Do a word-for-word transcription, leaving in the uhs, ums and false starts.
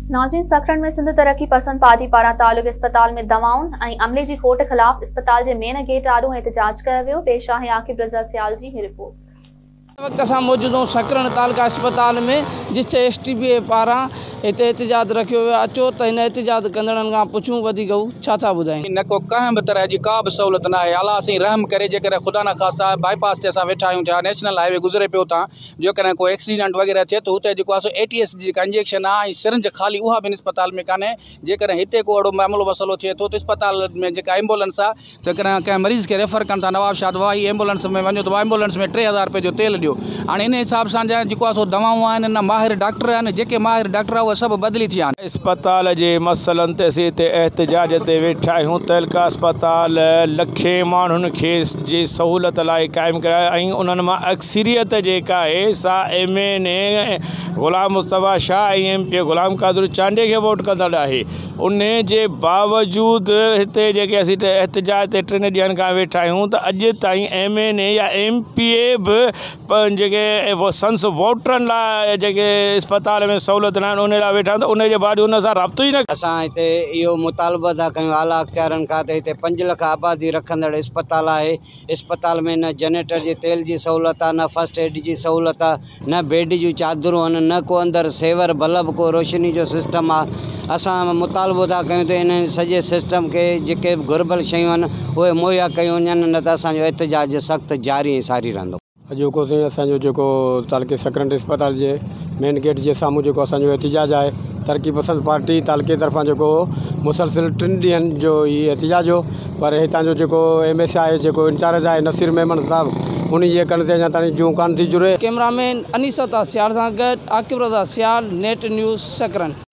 नाज़रीन, सखरन में सिंध तरक्की पसंद पार्टी पारा तालुक अस्पताल में दवाउन ऐं अमले जी खोट खिलाफ अस्पताल के मेन गेट आड़ो एहतजाज किया वियो। पेश आहे आकिब रज़ा सियाल जी ही रिपोर्ट। वक्त असां मौजूद हूँ सखरन तालुका अस्पताल में, जिस एस टी बी पारा इतने एहतजाज रखियो वियो। अचो तो इन एहतजाज कंदड़न खां पुछूं वधीक छा था ॿुधाइनि। न को कंहिं बि तरह की का भी सहूलत ना है। अला असीं रहम करे जेकर खुदा न ख़ास्ता बाईपास से असां वेठा आहियूं, या नेशनल हाईवे गुज़रे पियो था, जेकर कोई एक्सीडेंट वगैरह थे तो उते जेको आहे A T S G injection आहे सिरंज खाली उहा भी अस्पताल में कान्हे। जेकर हिते को अहिड़ो मामलो मसलो थे तो अस्पताल में जेका एम्बुलेंस आहे जेकर कंहिं मरीज़ के रेफर कनि था नवाबशाद वाही एम्बुलेंस में वञो तो एम्बुलेंस में टे हज़ार रुपये जो तेल ॾियो। हाणे इन हिसाब सां जेको आहे सो दवाऊं आहिनि, न माहिर डॉक्टर आहिनि, जेके माहिर डॉक्टर आहे उहे सभु बदिली थिया आहिनि। अस्पताल जे मसइलनि ते असीं हिते एहतजाज ते वेठा आहियूं। तहलका अस्पताल लखे माण्हुनि खे जी सहूलत लाइ क़ाइमु करायो ऐं उन्हनि मां अक्सरियत जेका आहे सा M N A Ghulam Mustafa Shah ऐं एम पी ग़ुलाम क़ादिर चांडे खे वोट कंदड़ आहे। उन जे बावजूदि हिते जेके असीं एहतजाज ते टिनि ॾींहंनि खां वेठा आहियूं त अॼु ताईं एम एन ए या एम पी ए बि जेके संस वोटरनि लाइ जेके अस्पताल में सहूलत न आहिनि उन लाइ वेठा आहिनि, त उन जे बाद उन सां राब्तो ई न। असां हिते इहो मुतालबो था कयूं आला अख़्तियारनि खां त हिते पंज लख आबादी रखंदड़ अस्पताल आहे। अस्पताल में न जनरेटर जी तेल जी सहूलत आहे, न फर्स्ट एड जी सहूलत आहे, न बेड जूं चादरूं आहिनि, न को अंदरि सेवर बल्ब को रोशनी जो सिस्टम आहे। असां मुतालबो था कयूं त इन सॼे सिस्टम के जेके घुर्बल शयूं आहिनि उहे मुहैया कयूं वञनि, न त असांजो एहतजाज सख़्तु जारी ऐं सारी रहंदो। अॼोको साईं असांजो जेको तालुके सखरन अस्पताल जे मेन गेट जे साम्हूं जेको असांजो एहतजाज आहे, तरक्की पसंद पार्टी तालुके तरफ़ां जेको मुसलसिल टिनि ॾींहंनि जो ही एहतजाज हो, पर हितां जो जेको एम एस आहे जेको इंचार्ज आहे नसीर मेमन साहब उन जे कण ते अञा ताईं जूं कान थी जुड़े। कैमरामैन अनीसत सियाल सां गॾु आकिब रज़ा सियाल, नेट न्यूज़ सखरन।